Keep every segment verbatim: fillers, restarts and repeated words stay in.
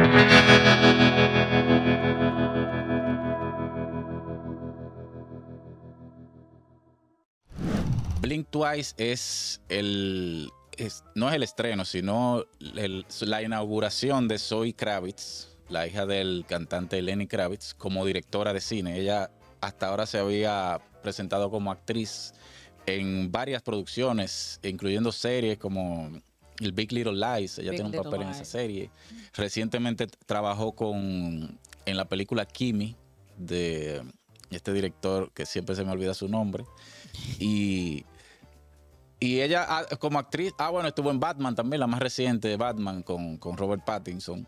Blink Twice es el, es, no es el estreno, sino el, la inauguración de Zoe Kravitz, la hija del cantante Lenny Kravitz, como directora de cine. Ella hasta ahora se había presentado como actriz en varias producciones, incluyendo series como el Big Little Lies. Ella Big tiene un Little papel Lies. en esa serie. Recientemente trabajó con, en la película Kimi, de este director que siempre se me olvida su nombre. Y, y ella ah, como actriz, ah bueno, estuvo en Batman también, la más reciente de Batman con, con Robert Pattinson.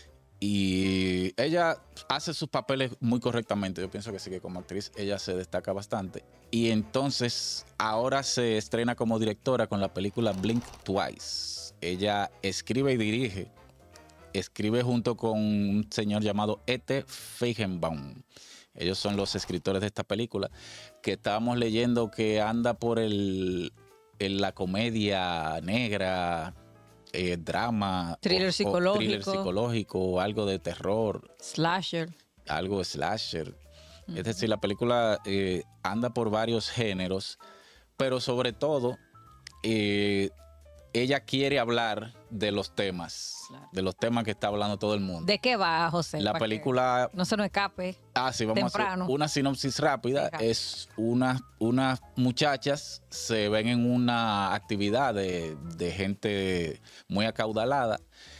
Y ella hace sus papeles muy correctamente. Yo pienso que sí, que como actriz ella se destaca bastante. Y entonces ahora se estrena como directora con la película Blink Twice. Ella escribe y dirige. Escribe junto con un señor llamado Ete Feigenbaum. Ellos son los escritores de esta película, que estábamos leyendo que anda por el, en la comedia negra, eh, drama, Thriller o, psicológico. O thriller psicológico, algo de terror, Slasher. algo de slasher. Uh-huh. Es decir, la película eh, anda por varios géneros, pero sobre todo eh, ella quiere hablar de los temas, claro. de los temas que está hablando todo el mundo. ¿De qué va, José? La película... No se nos escape. Ah, sí, vamos temprano. a hacer una sinopsis rápida. Ajá. Es unas unas muchachas se ven en una actividad de, de gente muy acaudalada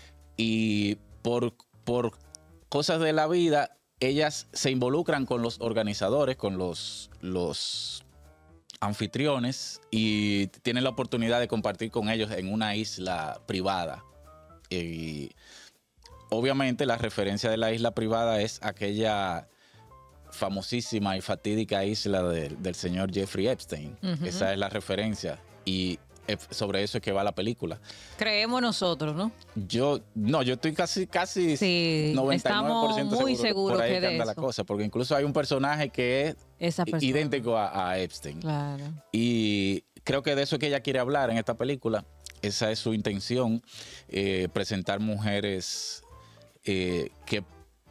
y por, por cosas de la vida, ellas se involucran con los organizadores, con los... los anfitriones y tienen la oportunidad de compartir con ellos en una isla privada. Y obviamente la referencia de la isla privada es aquella famosísima y fatídica isla de, del señor Jeffrey Epstein. Uh-huh. Esa es la referencia y sobre eso es que va la película. Creemos nosotros, ¿no? Yo, no, yo estoy casi, casi sí, noventa y nueve por ciento estamos muy seguro seguros por ahí que que de anda eso. la cosa, porque incluso hay un personaje que es Esa persona. idéntico a, a Epstein. Claro. Y creo que de eso es que ella quiere hablar en esta película. Esa es su intención, eh, presentar mujeres eh, que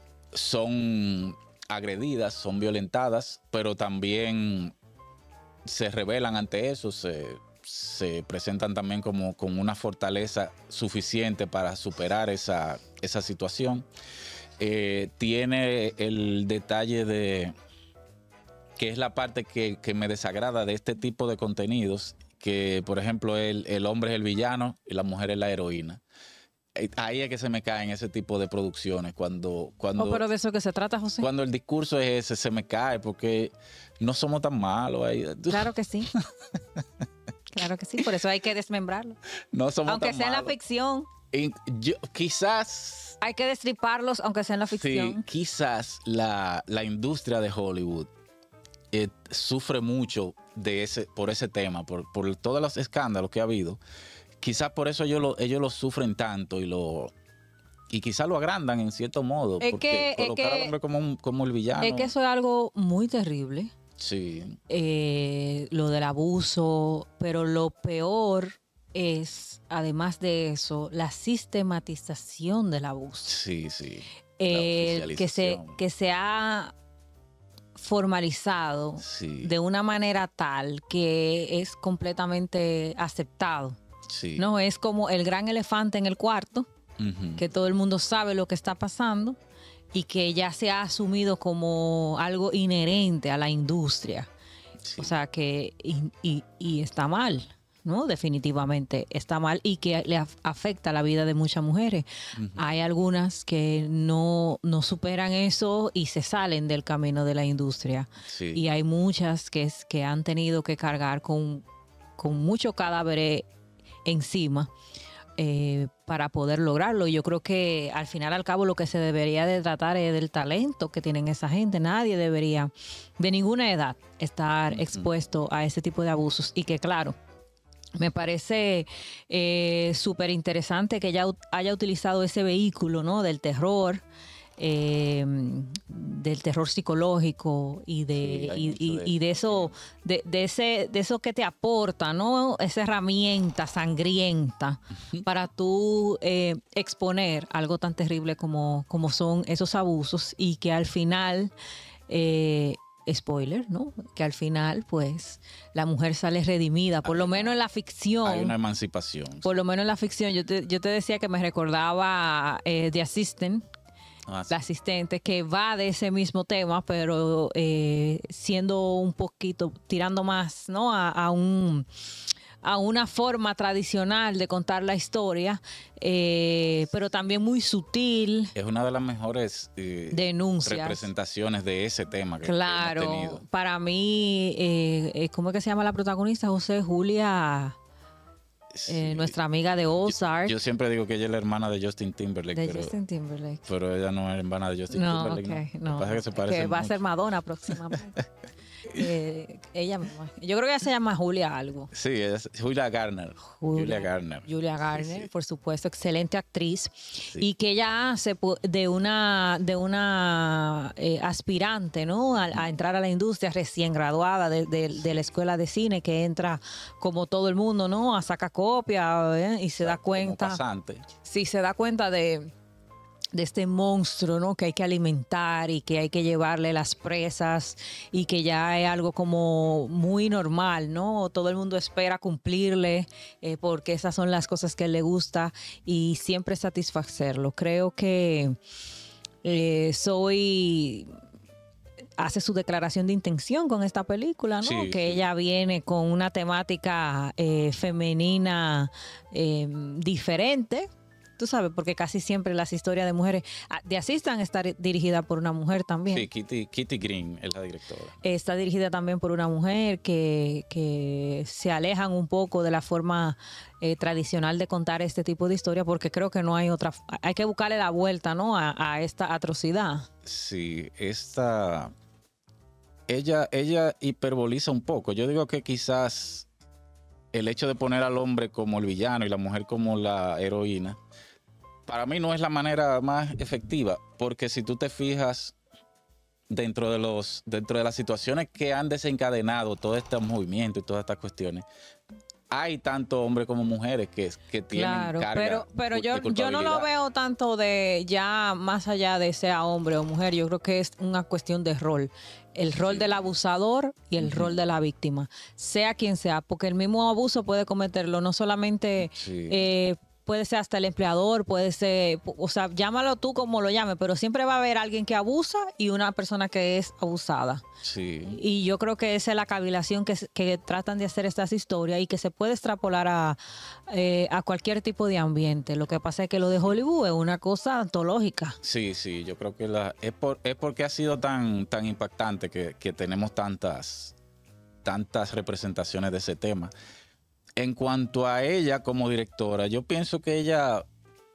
son agredidas, son violentadas, pero también se rebelan ante eso, se, se presentan también como con una fortaleza suficiente para superar esa, esa situación. Eh, tiene el detalle de que es la parte que, que me desagrada de este tipo de contenidos, que por ejemplo el, el hombre es el villano y la mujer es la heroína. Ahí es que se me caen ese tipo de producciones, cuando... cuando oh, pero de eso que se trata, José. Cuando el discurso es ese, se me cae, porque no somos tan malos. Ahí. Claro que sí. Claro que sí, por eso hay que desmembrarlo. No somos aunque tan sea malos. En la ficción. Y yo, quizás... Hay que destriparlos, aunque sea en la ficción. Sí, quizás la, la industria de Hollywood eh, sufre mucho de ese, por ese tema, por, por todos los escándalos que ha habido. Quizás por eso ellos lo, ellos lo sufren tanto y lo y quizás lo agrandan en cierto modo. Es porque que, colocar es que, al hombre como, un, como el villano. Es que eso es algo muy terrible. Sí. Eh, lo del abuso, pero lo peor es, además de eso, la sistematización del abuso. Sí, sí. Eh, que, se, que se ha formalizado sí. de una manera tal que es completamente aceptado. Sí. No es como el gran elefante en el cuarto, uh-huh. que todo el mundo sabe lo que está pasando y que ya se ha asumido como algo inherente a la industria. Sí. O sea que y, y, y está mal, ¿no? Definitivamente está mal y que le afecta la vida de muchas mujeres. Uh-huh. Hay algunas que no, no superan eso y se salen del camino de la industria. Sí. Y hay muchas que, es, que han tenido que cargar con, con muchos cadáveres encima eh, para poder lograrlo. Yo creo que al final al cabo lo que se debería de tratar es del talento que tienen esa gente. Nadie debería de ninguna edad estar uh-huh. expuesto a ese tipo de abusos y que claro, me parece eh, súper interesante que ella haya utilizado ese vehículo, ¿no? Del terror eh, del terror psicológico y de, sí, y, y, de, y de eso, de, de ese, de eso que te aporta, ¿no? Esa herramienta sangrienta uh-huh. para tú eh, exponer algo tan terrible como, como son esos abusos y que al final eh, spoiler, ¿no? Que al final, pues, la mujer sale redimida, por lo menos en la ficción. Hay una emancipación. Por lo menos en la ficción. Yo te, yo te decía que me recordaba eh, The Assistant, ah, sí. la asistente, que va de ese mismo tema, pero eh, siendo un poquito, tirando más, ¿no? A, a un... a una forma tradicional de contar la historia, eh, pero también muy sutil. Es una de las mejores eh, denuncias, representaciones de ese tema que, claro, que hemos tenido. Para mí, eh, ¿cómo es que se llama la protagonista? José Julia, sí. eh, nuestra amiga de Ozark. Yo, yo siempre digo que ella es la hermana de Justin Timberlake. De pero, Justin Timberlake. Pero ella no es hermana de Justin no, Timberlake. Okay, no, no. Pasa que, se parece que va mucho. a ser Madonna próximamente. Eh, ella misma. Yo creo que ella se llama Julia algo. Sí, es Julia Garner. Julia, Julia Garner. Julia Garner, sí, sí. por supuesto, excelente actriz. Sí. Y que ella hace de una, de una eh, aspirante, ¿no? A, a entrar a la industria recién graduada de, de, de la escuela de cine, que entra como todo el mundo, ¿no? A sacar copia ¿eh? y se o sea, da cuenta. Como pasante. Sí, se da cuenta de. de este monstruo, ¿no? Que hay que alimentar y que hay que llevarle las presas y que ya es algo como muy normal, ¿no? Todo el mundo espera cumplirle eh, porque esas son las cosas que le gusta y siempre satisfacerlo. Creo que eh, soy... hace su declaración de intención con esta película, ¿no? Sí, que sí. ella viene con una temática eh, femenina eh, diferente. Tú sabes, porque casi siempre las historias de mujeres... The Assistant está dirigida por una mujer también. Sí, Kitty, Kitty Green es la directora. Está dirigida también por una mujer que, que se alejan un poco de la forma eh, tradicional de contar este tipo de historia, porque creo que no hay otra... Hay que buscarle la vuelta, ¿no? A, a esta atrocidad. Sí, esta... Ella, ella hiperboliza un poco. Yo digo que quizás el hecho de poner al hombre como el villano y la mujer como la heroína, para mí no es la manera más efectiva, porque si tú te fijas dentro de los dentro de las situaciones que han desencadenado todo este movimiento y todas estas cuestiones, hay tanto hombres como mujeres que, que tienen claro, carga pero, pero yo, de yo no lo veo tanto de ya más allá de sea hombre o mujer. Yo creo que es una cuestión de rol. El rol sí. del abusador y el uh-huh. rol de la víctima, sea quien sea, porque el mismo abuso puede cometerlo no solamente... Sí. Eh, puede ser hasta el empleador, puede ser, o sea, llámalo tú como lo llames, pero siempre va a haber alguien que abusa y una persona que es abusada. Sí. Y yo creo que esa es la cavilación que, que tratan de hacer estas historias y que se puede extrapolar a, eh, a cualquier tipo de ambiente. Lo que pasa es que lo de Hollywood es una cosa antológica. Sí, sí, yo creo que la, es, por, es porque ha sido tan, tan impactante que, que tenemos tantas, tantas representaciones de ese tema. En cuanto a ella como directora, yo pienso que ella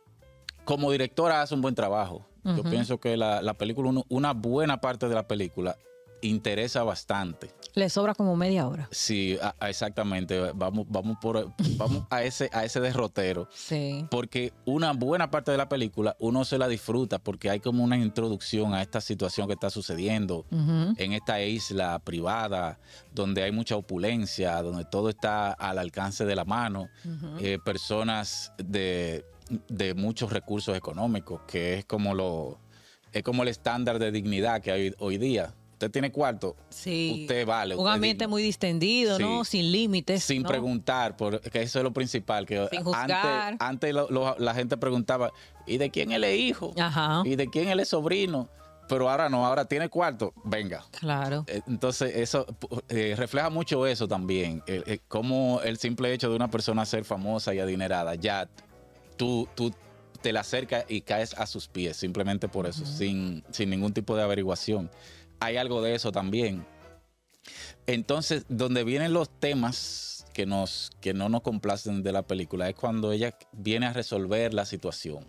como directora hace un buen trabajo. Uh-huh. Yo pienso que la, la película, una buena parte de la película interesa bastante. Le sobra como media hora. Sí, a, a exactamente. Vamos, vamos, por, vamos a, ese, a ese derrotero. Sí. Porque una buena parte de la película uno se la disfruta porque hay como una introducción a esta situación que está sucediendo uh-huh. en esta isla privada donde hay mucha opulencia, donde todo está al alcance de la mano. Uh-huh. Eh, personas de, de muchos recursos económicos, que es como, lo, es como el estándar de dignidad que hay hoy día. Usted tiene cuarto, sí. usted vale. Un usted ambiente digno. muy distendido, sí. ¿no? Sin límites. Sin ¿no? preguntar, porque eso es lo principal. Que Sin juzgar. Antes, antes lo, lo, la gente preguntaba, ¿y de quién él es hijo? Ajá. ¿Y de quién él es sobrino? Pero ahora no, ahora tiene cuarto, venga. Claro. Entonces eso eh, refleja mucho eso también, eh, eh, como el simple hecho de una persona ser famosa y adinerada, ya tú, tú te la acercas y caes a sus pies, simplemente por eso, uh-huh. sin, sin ningún tipo de averiguación. Hay algo de eso también. Entonces, donde vienen los temas que, nos, que no nos complacen de la película es cuando ella viene a resolver la situación,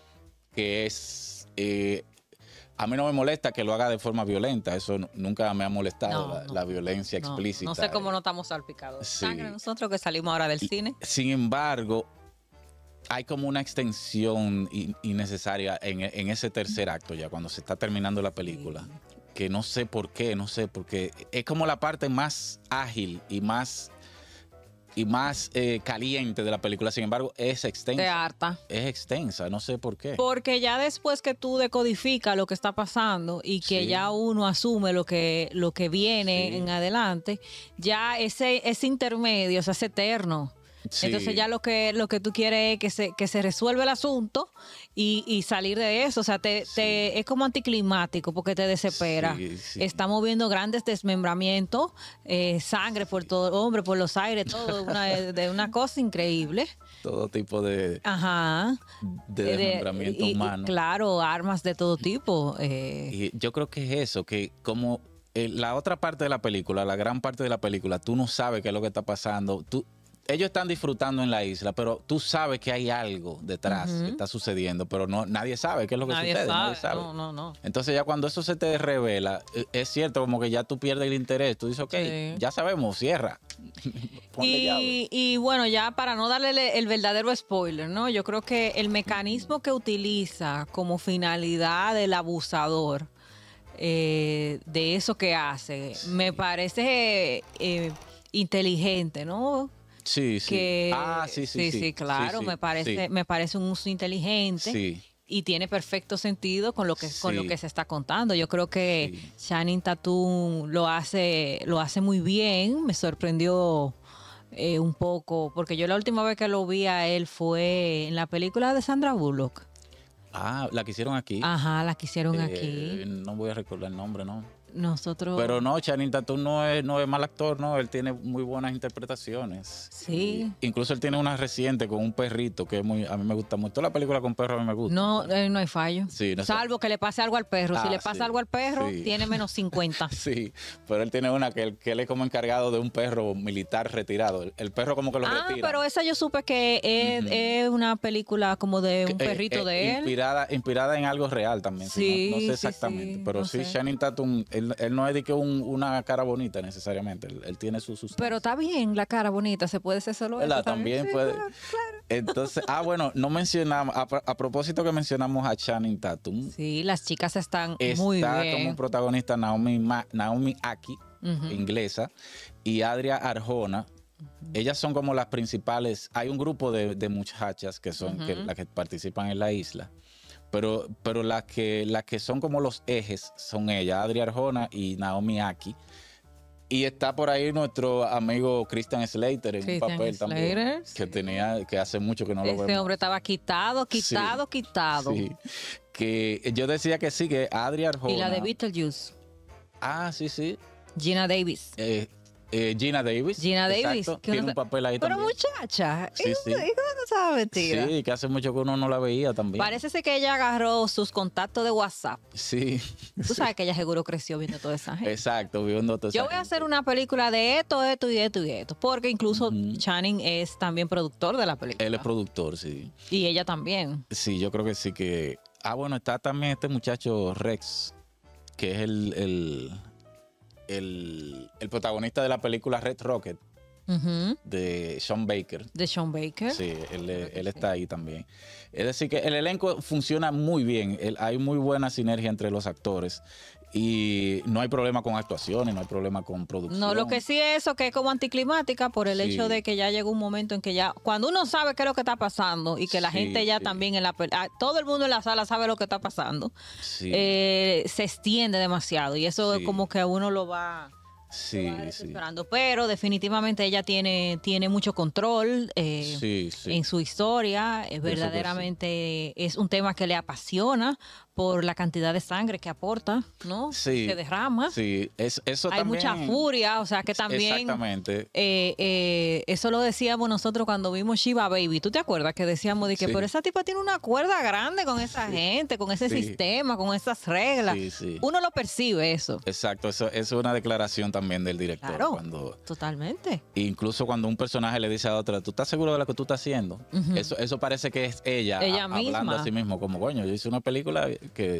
que es... Eh, a mí no me molesta que lo haga de forma violenta, eso nunca me ha molestado, no, la, no, la violencia no, explícita. No sé cómo no estamos salpicados. Sí. Sangre nosotros que salimos ahora del cine. Sin embargo, hay como una extensión innecesaria en, en ese tercer acto ya, cuando se está terminando la película. Sí. Que no sé por qué, no sé, porque es como la parte más ágil y más, y más eh, caliente de la película. Sin embargo, es extensa. Te harta. Es extensa, no sé por qué. Porque ya después que tú decodificas lo que está pasando y que sí. ya uno asume lo que, lo que viene sí. en adelante, ya ese, ese intermedio se hace eterno. Sí. Entonces ya lo que lo que tú quieres es que se, que se resuelva el asunto y, y salir de eso. O sea, te, sí. te, es como anticlimático porque te desespera. Sí, sí. Estamos viendo grandes desmembramientos, eh, sangre por todo, hombre, por los aires, todo, una, de una cosa increíble. Todo tipo de, Ajá. de desmembramiento de, y, humano. Y, claro, armas de todo tipo. Eh. Y yo creo que es eso, que como eh, la otra parte de la película, la gran parte de la película, tú no sabes qué es lo que está pasando. Tú Ellos están disfrutando en la isla, pero tú sabes que hay algo detrás uh-huh. que está sucediendo, pero no nadie sabe qué es lo que nadie sucede. Sabe. Nadie sabe. No, no, no. Entonces ya cuando eso se te revela, es cierto como que ya tú pierdes el interés. Tú dices, ok, sí. ya sabemos, cierra. y, y bueno, ya para no darle el verdadero spoiler, ¿no? Yo creo que el mecanismo que utiliza como finalidad el abusador eh, de eso que hace, sí. me parece eh, inteligente, ¿no? Sí, sí. Que, ah, sí, sí, sí. Sí, sí claro, sí, sí, me parece, sí. me parece un uso inteligente. Sí. Y tiene perfecto sentido con lo que, sí. con lo que se está contando. Yo creo que sí. Channing Tatum lo hace, lo hace muy bien. Me sorprendió eh, un poco, porque yo la última vez que lo vi a él fue en la película de Sandra Bullock. Ah, la que hicieron aquí. Ajá, la que hicieron eh, aquí. No voy a recordar el nombre, ¿no? Nosotros... Pero no, Channing Tatum no es, no es mal actor, no, él tiene muy buenas interpretaciones. Sí. Y incluso él tiene una reciente con un perrito que es muy, a mí me gusta mucho. Toda la película con perro a mí me gusta. No, eh, no hay fallo. Sí, no Salvo que le pase algo al perro. Ah, si le pasa sí, algo al perro, sí. tiene menos cincuenta. Sí, pero él tiene una que él, que él es como encargado de un perro militar retirado. El, el perro como que lo ah, retira. Ah, pero esa yo supe que es, uh-huh. es una película como de un perrito eh, eh, de él. Inspirada, inspirada en algo real también. Sí, no, no sé sí, exactamente, sí, pero no sí, sé. Channing Tatum, él, él no es de que un, una cara bonita necesariamente, él, él tiene su sustancia. Pero está bien la cara bonita, se puede ser solo eso. También sí, puede. Claro, claro. Entonces, ah, bueno, no mencionamos, a, a propósito que mencionamos a Channing Tatum. Sí, las chicas están está muy bien. Está como protagonista Naomi, Ma, Naomi Aki, uh-huh. inglesa, y Adria Arjona. Uh-huh. Ellas son como las principales. Hay un grupo de, de muchachas que son uh-huh. que, las que participan en la isla. Pero, pero las que, las que son como los ejes son ellas, Adria Arjona y Naomi Aki. Y está por ahí nuestro amigo Christian Slater en Christian un papel Slater, también. sí. Que tenía, que hace mucho que no lo Ese vemos. Ese hombre estaba quitado, quitado, sí, quitado. Sí. Que yo decía que sí, que Adria Arjona. Y la de Beetlejuice. Ah, sí, sí. Gina Davis. Eh, Eh, Gina Davis. Gina Davis. Tiene un papel ahí pero también. Pero muchacha, sí, sí. no sabe mentira. Sí, que hace mucho que uno no la veía también. Parece ser que ella agarró sus contactos de WhatsApp. Sí. Tú sí. sabes que ella seguro creció viendo toda esa gente. Exacto, viendo toda esa Yo voy gente. a hacer una película de esto, esto y esto y esto. Porque incluso uh-huh. Channing es también productor de la película. Él es productor, sí. Y ella también. Sí, yo creo que sí que... Ah, bueno, está también este muchacho Rex, que es el... el... El, el protagonista de la película Red Rocket, uh-huh. de Sean Baker. De Sean Baker. Sí, él, él está ahí también. Es decir, que el elenco funciona muy bien. El, hay muy buena sinergia entre los actores. Y no hay problema con actuaciones, no hay problema con producción. No, lo que sí es eso, que es como anticlimática por el sí. hecho de que ya llegó un momento en que ya, cuando uno sabe qué es lo que está pasando y que la sí, gente ya sí. también en la, todo el mundo en la sala sabe lo que está pasando, sí. eh, se extiende demasiado y eso sí. es como que a uno lo va... Sí, sí. Esperando. Pero definitivamente ella tiene, tiene mucho control eh, sí, sí. en su historia. Eh, verdaderamente sí. es un tema que le apasiona por la cantidad de sangre que aporta, ¿no? Sí. Que derrama. Sí, es, eso Hay también. mucha furia, o sea que también. Exactamente. Eh, eh, eso lo decíamos nosotros cuando vimos Shiva Baby. ¿Tú te acuerdas que decíamos de que, sí. pero esa tipa tiene una cuerda grande con esa sí. gente, con ese sí. sistema, con esas reglas? Sí, sí. Uno lo percibe eso. Exacto, eso, eso es una declaración también del director. Claro, cuando, totalmente. Incluso cuando un personaje le dice a otra, ¿tú estás seguro de lo que tú estás haciendo? Uh-huh. Eso, eso parece que es ella, ella a, misma. hablando a sí mismo, como, coño, yo hice una película que...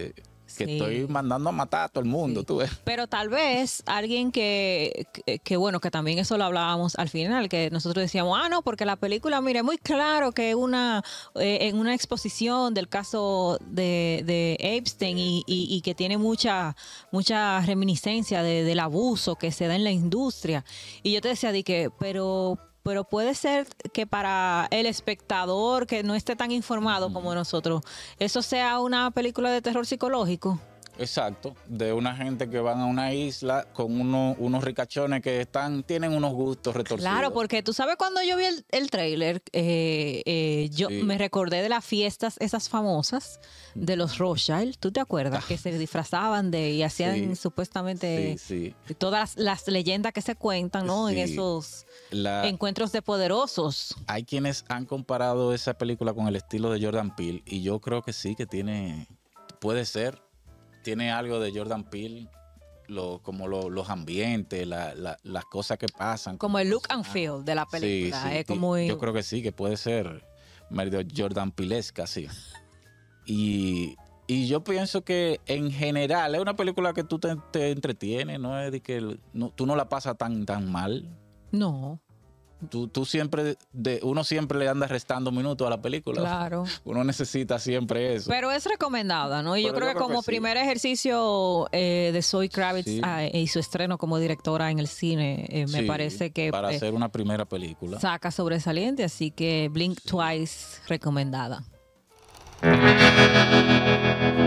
que Sí. estoy mandando a matar a todo el mundo, Sí. tú ves. Pero tal vez alguien que, que, que, bueno, que también eso lo hablábamos al final, que nosotros decíamos, ah, no, porque la película, mire, muy claro que una eh, en una exposición del caso de, de Epstein y, y, y que tiene mucha mucha reminiscencia de, del abuso que se da en la industria. Y yo te decía, di que, pero... Pero puede ser que para el espectador que no esté tan informado Ujú. como nosotros, eso sea una película de terror psicológico. Exacto, de una gente que van a una isla con uno- unos ricachones que están, tienen unos gustos retorcidos. Claro, porque tú sabes cuando yo vi el, el tráiler, eh, eh, yo Sí. me recordé de las fiestas esas famosas de los Rothschild. ¿Tú te acuerdas? Que se disfrazaban de y hacían Sí. supuestamente Sí, sí. todas las leyendas que se cuentan, ¿no? En Sí. esos La- encuentros de poderosos. hay quienes han comparado esa película con el estilo de Jordan Peele y yo creo que sí, que tiene, puede ser, tiene algo de Jordan Peele, lo, como lo- los ambientes, la- la- las cosas que pasan. Como el look and Ah, feel de la sí, película. sí, es ti- como yo creo que sí, que puede ser medio Jordan Peelesca, sí. Y, y yo pienso que en general es una película que tú te, te entretienes, no es de que no- tú no la pasas tan, tan mal. no, Tú, tú siempre, de, uno siempre le anda restando minutos a la película. claro. Uno necesita siempre eso. Pero es recomendada, ¿no? Y yo Pero creo yo que creo que como sí. primer ejercicio eh, de Zoe Kravitz Sí. ah, y su estreno como directora en el cine, eh, me Sí, parece que para eh, hacer una primera película. saca sobresaliente, así que Blink Twice recomendada.